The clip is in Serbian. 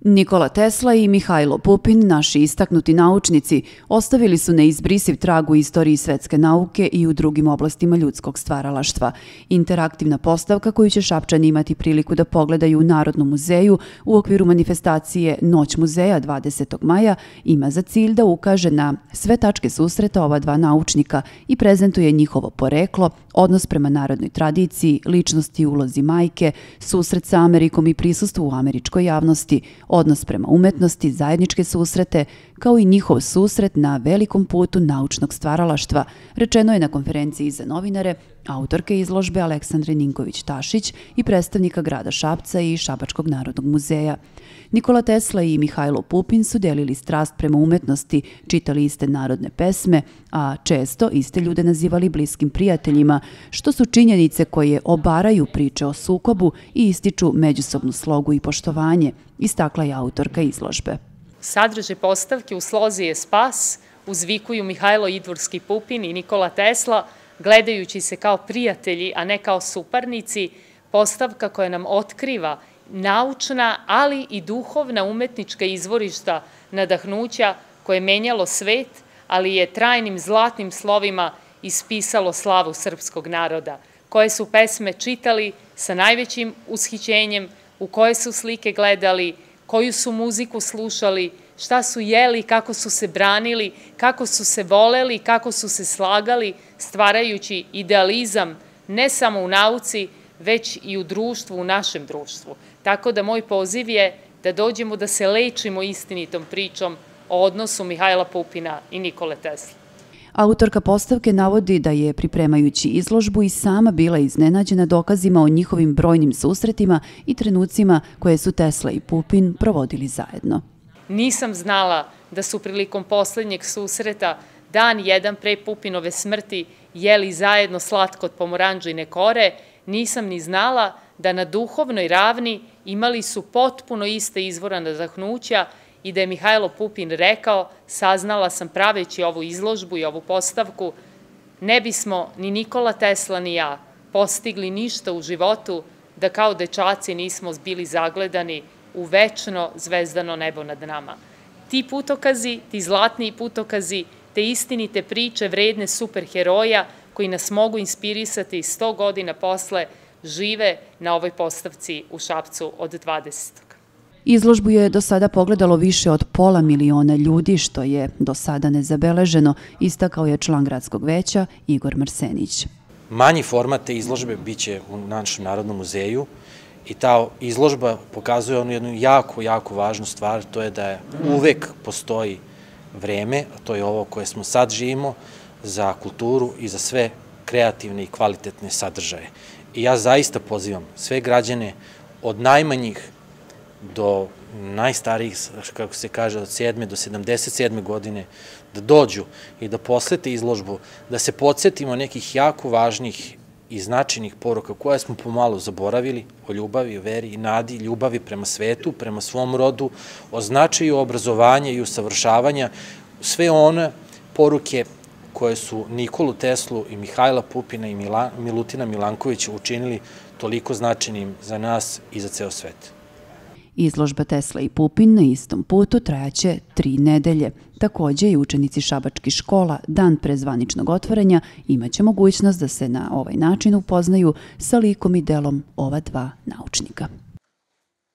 Nikola Tesla i Mihajlo Pupin, naši istaknuti naučnici, ostavili su neizbrisiv trag u istoriji svetske nauke i u drugim oblastima ljudskog stvaralaštva. Interaktivna postavka koju će Šapčani imati priliku da pogledaju u Narodnom muzeju u okviru manifestacije Noć muzeja 20. maja ima za cilj da ukaže na sve tačke susreta ova dva naučnika i prezentuje njihovo poreklo, odnos prema narodnoj tradiciji, ličnosti i ulozi majke, susret sa Amerikom i prisustvo u američkoj javnosti, odnos prema umetnosti, zajedničke susrete, kao i njihov susret na velikom putu naučnog stvaralaštva, rečeno je na konferenciji za novinare autorke izložbe Aleksandre Ninković-Tašić i predstavnika grada Šapca i Šabačkog narodnog muzeja. Nikola Tesla i Mihajlo Pupin su delili strast prema umetnosti, čitali iste narodne pesme, a često iste ljude nazivali bliskim prijateljima, što su činjenice koje obaraju priče o sukobu i ističu međusobnu slogu i poštovanje, istakla je autorka izložbe. Sadržaj postavke u slozi je spas, uzvikuju Mihajlo Idvorski Pupin i Nikola Tesla, gledajući se kao prijatelji, a ne kao suparnici, postavka koja nam otkriva naučna, ali i duhovna umetnička izvorišta nadahnuća koje je menjalo svet, ali je trajnim zlatnim slovima ispisalo slavu srpskog naroda, koje su pesme čitali sa najvećim ushićenjem, u koje su slike gledali, koju su muziku slušali, šta su jeli, kako su se branili, kako su se voleli, kako su se slagali, stvarajući idealizam ne samo u nauci, već i u društvu, u našem društvu. Tako da moj poziv je da dođemo da se lečimo istinitom pričom o odnosu Mihajla Pupina i Nikole Tesle. Autorka postavke navodi da je, pripremajući izložbu, i sama bila iznenađena dokazima o njihovim brojnim susretima i trenucima koje su Tesla i Pupin provodili zajedno. Nisam znala da su prilikom poslednjeg susreta, dan jedan pre Pupinove smrti, jeli zajedno slatko od pomoranđine kore, nisam ni znala da na duhovnoj ravni imali su potpuno iste izvora nadahnuća i da je Mihajlo Pupin rekao, saznala sam praveći ovu izložbu i ovu postavku, ne bismo ni Nikola Tesla ni ja postigli ništa u životu da kao dečaci nismo bili zagledani u večno zvezdano nebo nad nama. Ti putokazi, ti zlatni putokazi, te istinite priče vredne superheroja koji nas mogu inspirisati 100 godina posle, žive na ovoj postavci u Šapcu od 20. Izložbu je do sada pogledalo više od 500 miliona ljudi, što je do sada nezabeleženo, istakao je član gradskog veća Igor Marsenić. Manji format te izložbe biće u našem Narodnom muzeju i ta izložba pokazuje onu jednu jako važnu stvar, to je da uvek postoji vreme, a to je ovo koje smo sad živimo, za kulturu i za sve kreativne i kvalitetne sadržaje. I ja zaista pozivam sve građane od najmanjih do najstarijih, kako se kaže, od 7. do 77. godine, da dođu i da posete izložbu, da se podsjetimo nekih jako važnih i značajnih poruka koje smo pomalo zaboravili, o ljubavi, o veri i nadi, ljubavi prema svetu, prema svom rodu, o značaju obrazovanja i usavršavanja, sve one poruke koje su Nikolu Teslu i Mihajla Pupina i Milutina Milankovića učinili toliko značajnim za nas i za ceo svet. Izložba Tesla i Pupin na istom putu trajaće 3 nedelje. Takođe i učenici šabačkih škola dan pre zvaničnog otvaranja imaće mogućnost da se na ovaj način upoznaju sa likom i delom ova dva naučnika.